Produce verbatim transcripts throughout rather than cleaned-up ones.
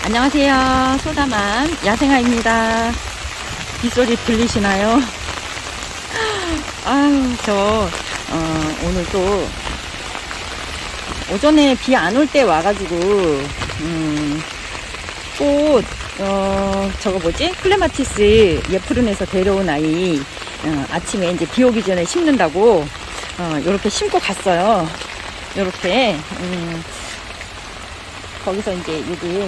안녕하세요. 소다맘 야생아입니다. 빗소리 들리시나요? 아유, 저 어, 오늘 또 오전에 비 안 올 때 와가지고 음, 꽃 어, 저거 뭐지? 클레마티스 예푸른에서 데려온 아이 어, 아침에 이제 비 오기 전에 심는다고 어, 요렇게 심고 갔어요. 요렇게 음, 거기서 이제 여기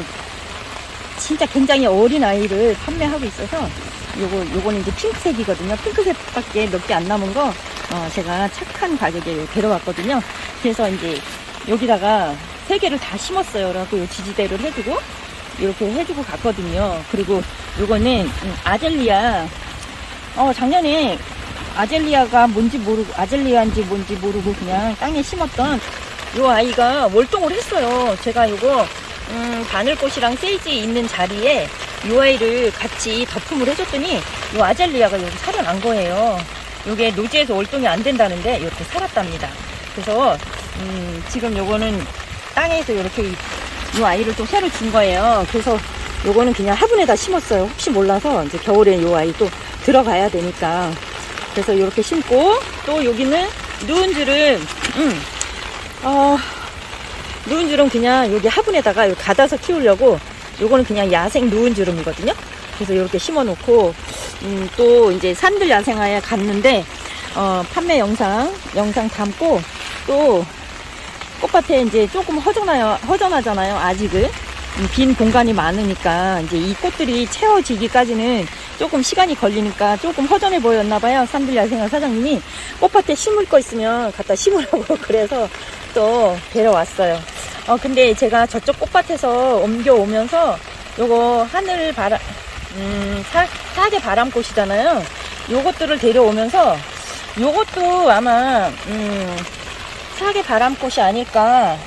진짜 굉장히 어린 아이를 판매하고 있어서 요거 요거는 이제 핑크색이거든요. 핑크색밖에 몇 개 안 남은 거 어, 제가 착한 가격에 데려왔거든요. 그래서 이제 여기다가 세 개를 다 심었어요. 그래갖고 요 지지대를 해주고 이렇게 해주고 갔거든요. 그리고 요거는 아젤리아. 어 작년에 아젤리아가 뭔지 모르고 아젤리아인지 뭔지 모르고 그냥 땅에 심었던 요 아이가 월동을 했어요. 제가 요거 음, 바늘꽃이랑 세이지 있는 자리에 이 아이를 같이 덮음을 해줬더니 이 아젤리아가 여기 살아난 거예요. 이게 노지에서 월동이 안 된다는데 이렇게 살았답니다. 그래서 음, 지금 요거는 땅에서 이렇게 이, 이 아이를 또 새로 준 거예요. 그래서 요거는 그냥 화분에다 심었어요. 혹시 몰라서 이제 겨울에 이 아이 또 들어가야 되니까. 그래서 이렇게 심고 또 여기는 누운줄은 음, 어, 누운주름 그냥 여기 화분에다가 가둬서 키우려고 요거는 그냥 야생 누운주름이거든요. 그래서 이렇게 심어 놓고 음, 또 이제 산들 야생화에 갔는데 어, 판매 영상 영상 담고 또 꽃밭에 이제 조금 허전해요 허전하잖아요. 아직은 음, 빈 공간이 많으니까 이제 이 꽃들이 채워지기까지는 조금 시간이 걸리니까 조금 허전해 보였나봐요. 산들 야생화 사장님이 꽃밭에 심을 거 있으면 갖다 심으라고 그래서 또 데려왔어요. 어 근데 제가 저쪽 꽃밭에서 옮겨오면서 요거 하늘 바람 음 사, 사계 바람꽃이잖아요. 요것들을 데려오면서 요것도 아마 음 사계 바람꽃이 아닐까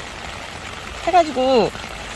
해가지고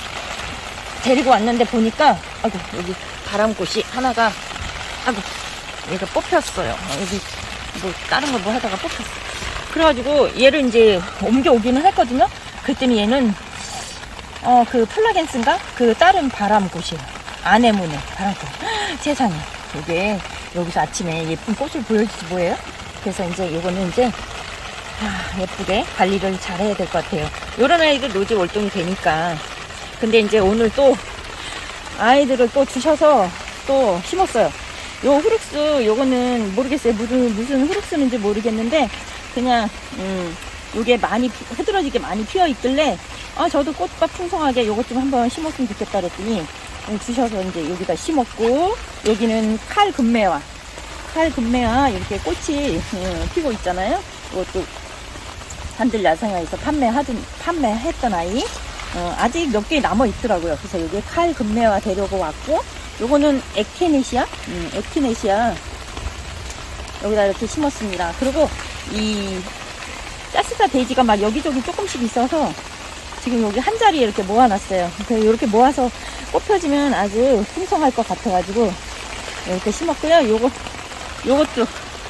데리고 왔는데 보니까 아이고 여기 바람꽃이 하나가 아이고 얘가 뽑혔어요. 여기 뭐 다른 거 뭐 하다가 뽑혔어. 그래가지고 얘를 이제 옮겨오기는 했거든요. 그랬더니 얘는 어 그 플라겐스인가? 그 다른 바람꽃이에요. 아네모네 바람꽃. 세상에 이게 여기서 아침에 예쁜 꽃을 보여주지 뭐예요? 그래서 이제 요거는 이제 아, 예쁘게 관리를 잘 해야 될 것 같아요. 요런 아이들 노지 월동이 되니까. 근데 이제 오늘 또 아이들을 또 주셔서 또 심었어요. 요 후룩스 요거는 모르겠어요. 무슨 무슨 후룩스인지 모르겠는데 그냥 음 요게 많이 흐드러지게 많이 피어 있길래 아 저도 꽃밭 풍성하게 요것 좀 한번 심었으면 좋겠다 그랬더니 주셔서 이제 여기다 심었고 여기는 칼 금매화 칼 금매화 이렇게 꽃이 음, 피고 있잖아요. 이것도 산들 야생화에서 판매하던 판매했던 아이 어, 아직 몇 개 남아 있더라고요. 그래서 여기 칼 금매화 데려고 왔고 요거는 에키네시아 음, 에키네시아 여기다 이렇게 심었습니다. 그리고 이 짜스타 데이지가 막 여기저기 조금씩 있어서 지금 여기 한 자리에 이렇게 모아놨어요. 그래서 이렇게 모아서 꽃 펴지면 아주 풍성할 것 같아가지고 이렇게 심었고요. 요거 요것도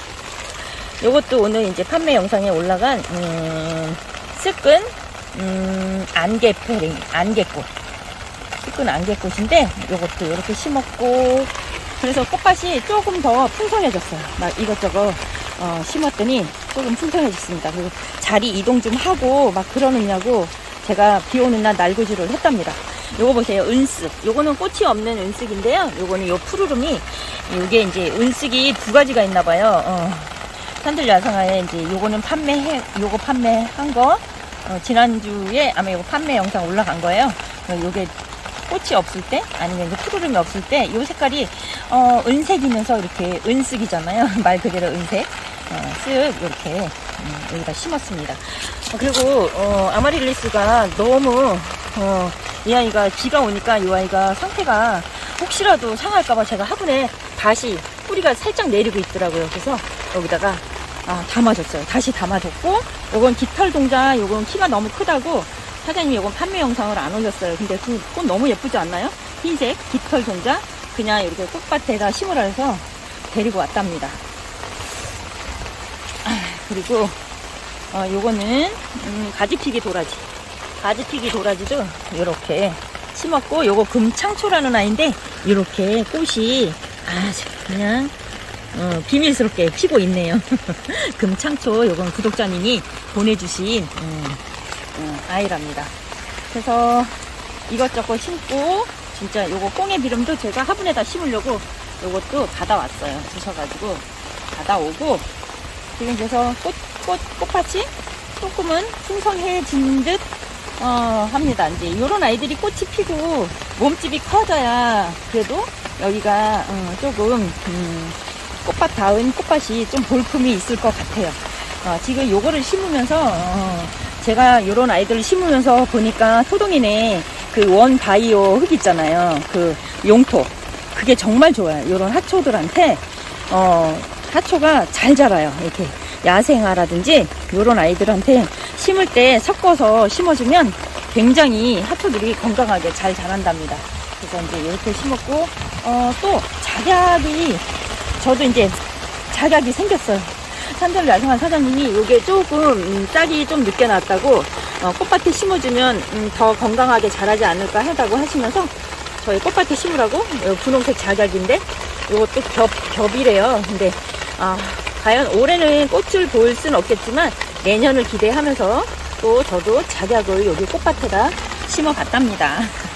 요것도 오늘 이제 판매 영상에 올라간 음, 스끈 음, 안개페리 안개꽃 스끈 안개꽃인데 요것도 이렇게 심었고 그래서 꽃밭이 조금 더 풍성해졌어요. 막 이것저것 어, 심었더니 조금 풍성해졌습니다. 그리고 자리 이동 좀 하고 막 그러느냐고 제가 비 오는 날 날구지를 했답니다. 요거 보세요. 은쓱. 요거는 꽃이 없는 은쓱인데요. 요거는 요 푸르름이 요게 이제 은쓱이 두 가지가 있나 봐요. 어, 산들 야생화에 이제 요거는 판매해 요거 판매한 거 어, 지난주에 아마 요거 판매 영상 올라간 거예요. 어, 요게 꽃이 없을 때 아니면 이제 푸르름이 없을 때 요 색깔이 어, 은색이면서 이렇게 은쓱이잖아요. 말 그대로 은색. 어, 쓱 이렇게 음, 여기다 심었습니다. 어, 그리고 어, 아마릴리스가 너무 어, 이 아이가 비가 오니까 이 아이가 상태가 혹시라도 상할까봐 제가 화분에 다시 뿌리가 살짝 내리고 있더라고요. 그래서 여기다가 아, 담아줬어요. 다시 담아줬고 요건 깃털 동자 요건 키가 너무 크다고 사장님이 요건 판매 영상을 안 올렸어요. 근데 그 꽃 너무 예쁘지 않나요? 흰색 깃털 동자 그냥 이렇게 꽃밭에다 심으라 해서 데리고 왔답니다. 그리고 어, 요거는 음, 가지피기 도라지 가지피기 도라지도 이렇게 심었고, 요거 금창초라는 아이인데 이렇게 꽃이 아주 그냥 어, 비밀스럽게 피고 있네요. 금창초, 요건 구독자님이 보내주신 음, 음, 아이랍니다. 그래서 이것저것 심고, 진짜 요거 꽁의 비름도 제가 화분에다 심으려고 요것도 받아왔어요. 주셔가지고 받아오고, 지금 그래서 꽃, 꽃, 꽃밭이 조금은 풍성해진 듯 어, 합니다. 이제 요런 아이들이 꽃이 피고 몸집이 커져야 그래도 여기가 어, 조금 음, 꽃밭 다운 꽃밭이 좀 볼품이 있을 것 같아요. 어, 지금 요거를 심으면서 어, 제가 요런 아이들을 심으면서 보니까 토동이네 그 원 바이오 흙 있잖아요. 그 용토, 그게 정말 좋아요. 요런 하초들한테 어, 하초가 잘 자라요. 이렇게 야생화라든지 요런 아이들한테 심을 때 섞어서 심어주면 굉장히 하초들이 건강하게 잘 자란답니다. 그래서 이제 이렇게 심었고, 어, 또 작약이, 저도 이제 작약이 생겼어요. 산들 야생화 사장님이 이게 조금 음, 짝이 좀 늦게 났다고 어, 꽃밭에 심어주면 음, 더 건강하게 자라지 않을까 하다고 하시면서 저희 꽃밭에 심으라고 분홍색 작약인데 이것도 겹, 겹이래요. 근데 아, 과연 올해는 꽃을 볼 수는 없겠지만 내년을 기대하면서 또 저도 작약을 여기 꽃밭에다 심어봤답니다.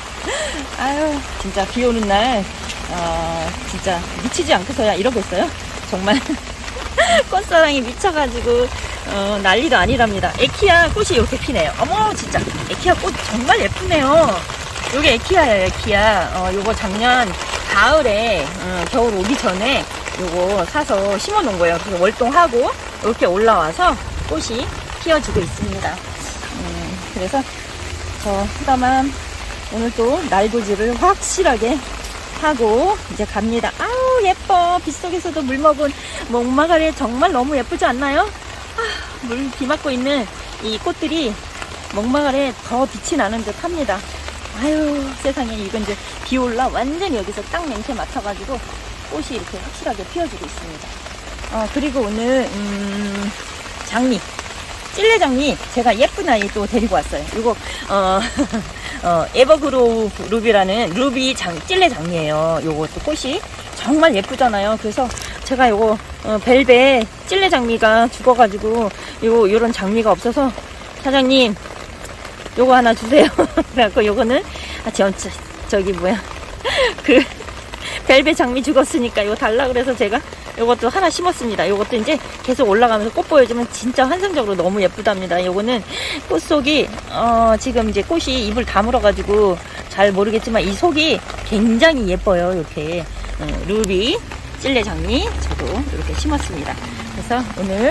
아유, 진짜 비 오는 날 어, 진짜 미치지 않고서야 이러겠어요. 정말 꽃사랑이 미쳐가지고 어, 난리도 아니랍니다. 에키야 꽃이 이렇게 피네요. 어머, 진짜 에키야 꽃 정말 예쁘네요. 요게 에키야예요. 에키야. 어, 요거 작년 가을에 어, 겨울 오기 전에 요거 사서 심어 놓은 거예요. 그래서 월동하고 이렇게 올라와서 꽃이 피어지고 있습니다. 음, 그래서 저 후다만 오늘 또 날고지를 확실하게 하고 이제 갑니다. 아우, 예뻐. 빗속에서도 물 먹은 목마가리 정말 너무 예쁘지 않나요? 아, 물 비 맞고 있는 이 꽃들이 목마가리에 더 빛이 나는 듯 합니다. 아유, 세상에, 이건 이제 비 올라 완전히 여기서 딱 냄새 맡아가지고 꽃이 이렇게 확실하게 피어지고 있습니다. 어, 그리고 오늘 음, 장미, 찔레 장미, 제가 예쁜 아이 또 데리고 왔어요. 이거 어, 어, 에버그로우 루비라는 루비 장, 찔레 장미예요. 요것도 꽃이 정말 예쁘잖아요. 그래서 제가 요거 어, 벨벳 찔레 장미가 죽어가지고 요 요런 장미가 없어서 사장님 요거 하나 주세요. 그래갖고 요거는 아, 저, 저, 저기 뭐야 그 벨벳 장미 죽었으니까 이거 달라 그래서 제가 요것도 하나 심었습니다. 요것도 이제 계속 올라가면서 꽃 보여주면 진짜 환상적으로 너무 예쁘답니다. 요거는 꽃 속이 어 지금 이제 꽃이 잎을 다물어가지고 잘 모르겠지만 이 속이 굉장히 예뻐요. 이렇게 어, 루비 찔레 장미 저도 이렇게 심었습니다. 그래서 오늘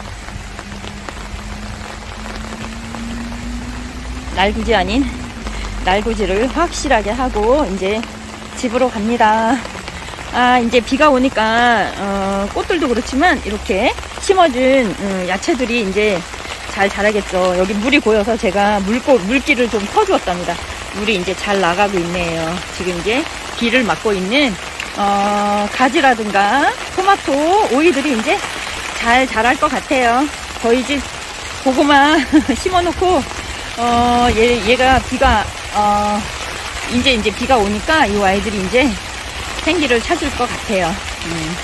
날구지 아닌 날구지를 확실하게 하고 이제 집으로 갑니다. 아, 이제 비가 오니까 어, 꽃들도 그렇지만 이렇게 심어준 음, 야채들이 이제 잘 자라겠죠. 여기 물이 고여서 제가 물고, 물기를 좀 퍼주었답니다. 물이 이제 잘 나가고 있네요. 지금 이제 비를 맞고 있는 어, 가지라든가 토마토, 오이들이 이제 잘 자랄 것 같아요. 저희 집 고구마 심어놓고 어, 얘, 얘가 비가 어, 이제 이제 비가 오니까 이 아이들이 이제 생기를 찾을 것 같아요. 음.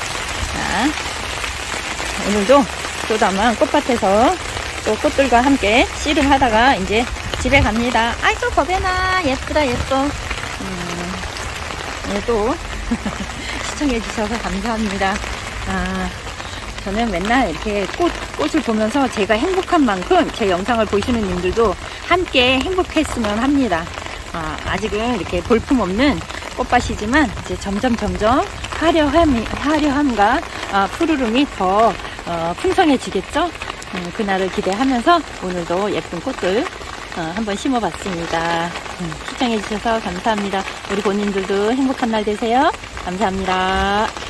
자, 오늘도 또다만 꽃밭에서 또 꽃들과 함께 씨름하다가 이제 집에 갑니다. 아이고, 거변아, 예쁘다, 예뻐. 음, 오늘도 시청해주셔서 감사합니다. 아, 저는 맨날 이렇게 꽃, 꽃을 보면서 제가 행복한 만큼 제 영상을 보시는 님들도 함께 행복했으면 합니다. 아, 아직은 이렇게 볼품없는 꽃밭이지만 이제 점점 점점 화려함, 화려함과 아, 푸르름이 더 어, 풍성해지겠죠. 음, 그날을 기대하면서 오늘도 예쁜 꽃들 어, 한번 심어봤습니다. 음, 시청해주셔서 감사합니다. 우리 본인들도 행복한 날 되세요. 감사합니다.